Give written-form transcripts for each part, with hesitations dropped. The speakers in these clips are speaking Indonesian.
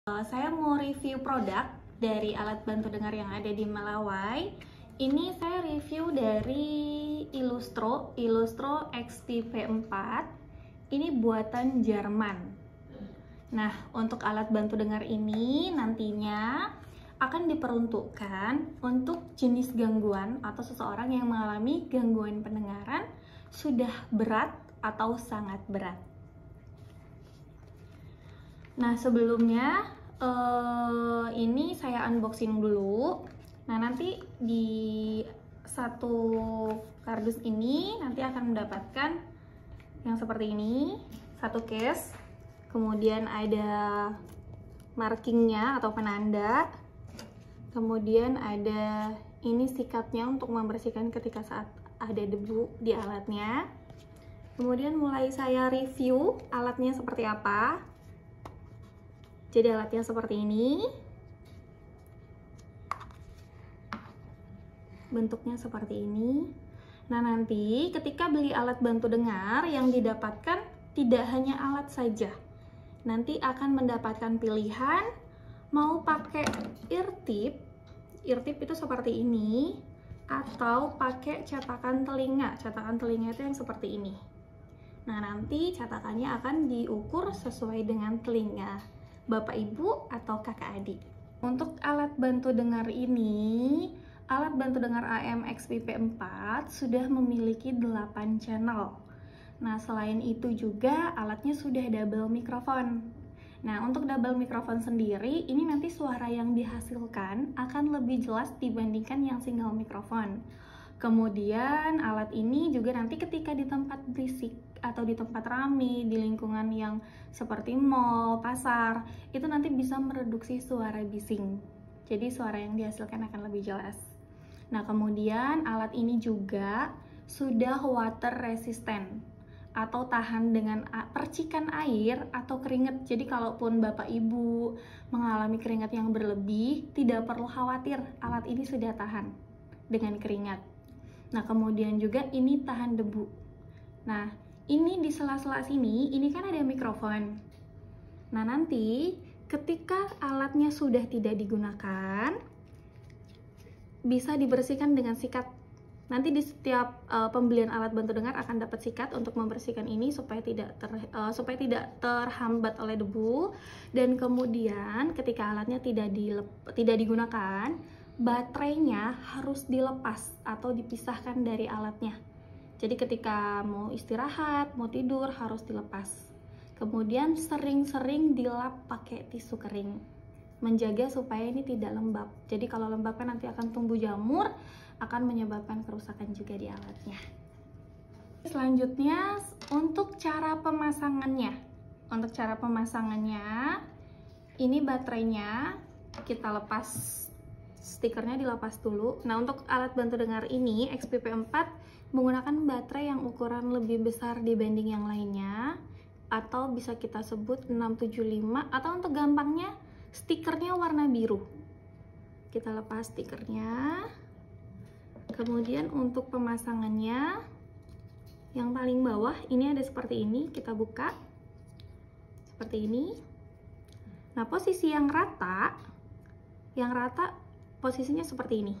Saya mau review produk dari alat bantu dengar yang ada di Melawai. Ini saya review dari Illustro XP-P4. Ini buatan Jerman. Nah, untuk alat bantu dengar ini nantinya akan diperuntukkan untuk jenis gangguan atau seseorang yang mengalami gangguan pendengaran sudah berat atau sangat berat. Nah, sebelumnya ini saya unboxing dulu. Nah, nanti di satu kardus ini nanti akan mendapatkan yang seperti ini, satu case. Kemudian ada markingnya atau penanda. Kemudian ada ini sikatnya untuk membersihkan ketika saat ada debu di alatnya. Kemudian mulai saya review alatnya seperti apa. Jadi alatnya seperti ini, bentuknya seperti ini. Nah, nanti ketika beli alat bantu dengar yang didapatkan tidak hanya alat saja, nanti akan mendapatkan pilihan mau pakai ear tip itu seperti ini, atau pakai cetakan telinga itu yang seperti ini. Nah, nanti cetakannya akan diukur sesuai dengan telinga Bapak Ibu atau kakak adik. Untuk alat bantu dengar ini, alat bantu dengar AM XP-P4 sudah memiliki 8 channel. Nah, selain itu juga alatnya sudah double mikrofon. Nah, untuk double mikrofon sendiri, ini nanti suara yang dihasilkan akan lebih jelas dibandingkan yang single mikrofon. Kemudian alat ini juga nanti ketika di tempat berisik atau di tempat ramai, di lingkungan yang seperti mall, pasar, itu nanti bisa mereduksi suara bising. Jadi suara yang dihasilkan akan lebih jelas. Nah, kemudian alat ini juga sudah water resistant atau tahan dengan percikan air atau keringat. Jadi kalaupun Bapak Ibu mengalami keringat yang berlebih, tidak perlu khawatir, alat ini sudah tahan dengan keringat. Nah, kemudian juga ini tahan debu. Nah, ini di sela-sela sini, ini kan ada mikrofon. Nah, nanti ketika alatnya sudah tidak digunakan, bisa dibersihkan dengan sikat. Nanti di setiap pembelian alat bantu dengar akan dapat sikat untuk membersihkan ini supaya tidak terhambat oleh debu. Dan kemudian ketika alatnya tidak digunakan, baterainya harus dilepas atau dipisahkan dari alatnya. Jadi ketika mau istirahat, mau tidur harus dilepas. Kemudian sering-sering dilap pakai tisu kering, menjaga supaya ini tidak lembab. Jadi kalau lembab kan nanti akan tumbuh jamur, akan menyebabkan kerusakan juga di alatnya. Selanjutnya untuk cara pemasangannya. Untuk cara pemasangannya, ini baterainya kita lepas, stikernya dilepas dulu. Nah, untuk alat bantu dengar ini XP-P4 menggunakan baterai yang ukuran lebih besar dibanding yang lainnya, atau bisa kita sebut 675, atau untuk gampangnya stikernya warna biru. Kita lepas stikernya. Kemudian untuk pemasangannya, yang paling bawah ini ada seperti ini, kita buka seperti ini. Nah, posisi yang rata posisinya seperti ini.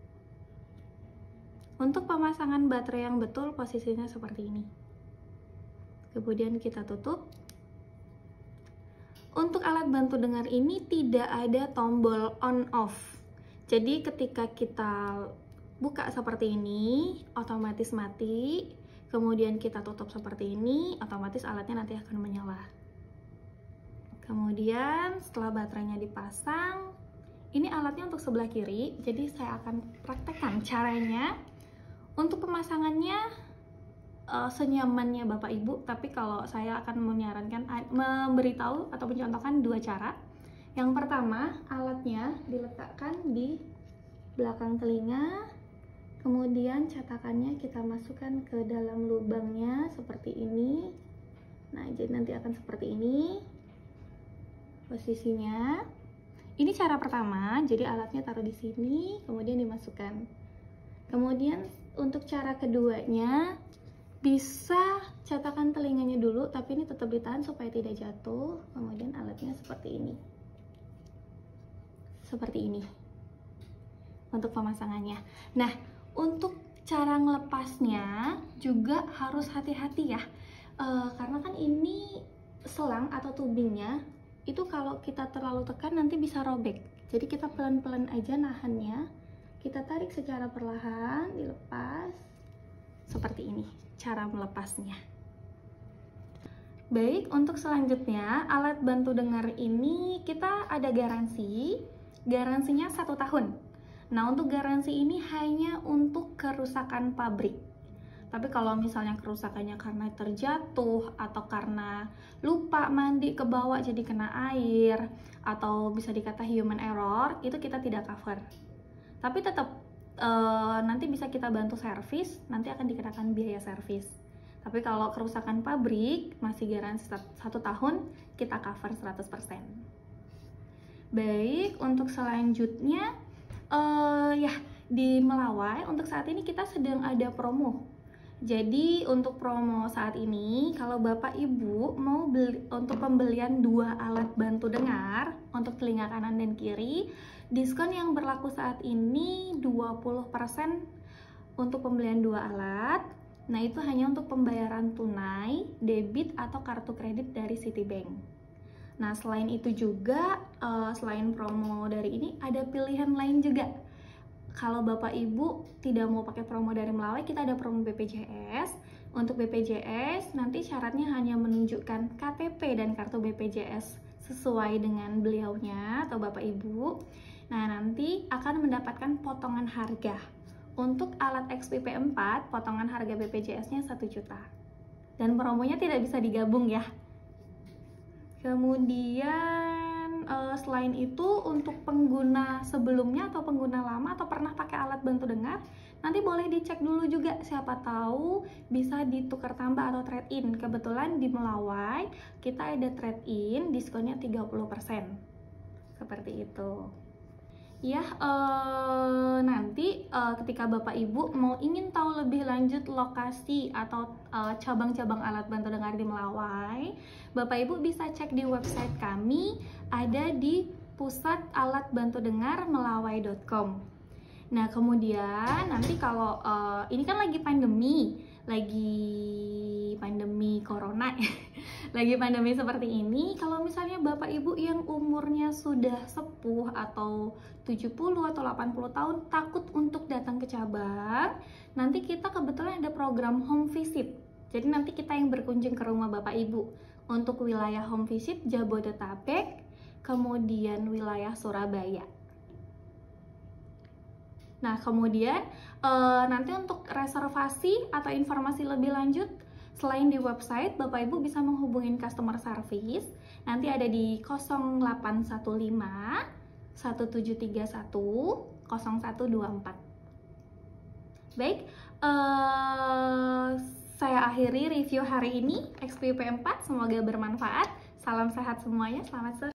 Untuk pemasangan baterai yang betul posisinya seperti ini. Kemudian kita tutup. Untuk alat bantu dengar ini tidak ada tombol on off. Jadi ketika kita buka seperti ini, otomatis mati. Kemudian kita tutup seperti ini, otomatis alatnya nanti akan menyala. Kemudian setelah baterainya dipasang, ini alatnya untuk sebelah kiri, jadi saya akan praktekkan caranya. Untuk pemasangannya senyamannya Bapak Ibu, tapi kalau saya akan menyarankan memberitahu atau mencontohkan dua cara. Yang pertama, alatnya diletakkan di belakang telinga, kemudian cetakannya kita masukkan ke dalam lubangnya seperti ini. Nah, jadi nanti akan seperti ini posisinya. Ini cara pertama, jadi alatnya taruh di sini, kemudian dimasukkan. Kemudian untuk cara keduanya, bisa cetakan telinganya dulu, tapi ini tetap ditahan supaya tidak jatuh. Kemudian alatnya seperti ini. seperti ini untuk pemasangannya. Nah, untuk cara ngelepasnya juga harus hati-hati ya, karena kan ini selang atau tubingnya itu kalau kita terlalu tekan nanti bisa robek. Jadi kita pelan-pelan aja nahannya, kita tarik secara perlahan, dilepas seperti ini cara melepasnya. Baik, untuk selanjutnya alat bantu dengar ini kita ada garansinya 1 tahun. Nah, untuk garansi ini hanya untuk kerusakan pabrik. Tapi kalau misalnya kerusakannya karena terjatuh atau karena lupa mandi ke bawah jadi kena air atau bisa dikata human error, itu kita tidak cover. Tapi tetap nanti bisa kita bantu servis, nanti akan dikenakan biaya servis. Tapi kalau kerusakan pabrik masih garansi 1 tahun, kita cover 100%. Baik, untuk selanjutnya ya, di Melawai untuk saat ini kita sedang ada promo. Jadi untuk promo saat ini, kalau Bapak Ibu mau beli untuk pembelian 2 alat bantu dengar untuk telinga kanan dan kiri, diskon yang berlaku saat ini 20% untuk pembelian 2 alat. Nah, itu hanya untuk pembayaran tunai, debit atau kartu kredit dari Citibank. Nah, selain itu juga, selain promo dari ini, ada pilihan lain juga. Kalau Bapak Ibu tidak mau pakai promo dari Melawai, kita ada promo BPJS. Untuk BPJS, nanti syaratnya hanya menunjukkan KTP dan kartu BPJS sesuai dengan beliaunya atau Bapak Ibu. Nah, nanti akan mendapatkan potongan harga. Untuk alat XPP 4, potongan harga BPJS-nya 1 juta. Dan promonya tidak bisa digabung ya. Kemudian selain itu untuk pengguna sebelumnya atau pengguna lama atau pernah pakai alat bantu dengar, nanti boleh dicek dulu juga, siapa tahu bisa ditukar tambah atau trade in. Kebetulan di Melawai kita ada trade in, diskonnya 30%. Seperti itu. Ya, nanti ketika Bapak Ibu mau ingin tahu lebih lanjut lokasi atau cabang-cabang alat bantu dengar di Melawai, Bapak Ibu bisa cek di website kami, ada di pusatalatbantudengarmelawai.com. Nah, kemudian nanti kalau ini kan lagi pandemi corona lagi pandemi seperti ini, kalau misalnya Bapak Ibu yang umurnya sudah sepuh atau 70 atau 80 tahun takut untuk datang ke cabang, nanti kita kebetulan ada program home visit. Jadi nanti kita yang berkunjung ke rumah Bapak Ibu. Untuk wilayah home visit Jabodetabek, kemudian wilayah Surabaya. Nah, kemudian nanti untuk reservasi atau informasi lebih lanjut, selain di website, Bapak Ibu bisa menghubungin customer service. Nanti ada di 0815 1731 0124. Baik, saya akhiri review hari ini XPP 4. Semoga bermanfaat. Salam sehat semuanya. Selamat sore.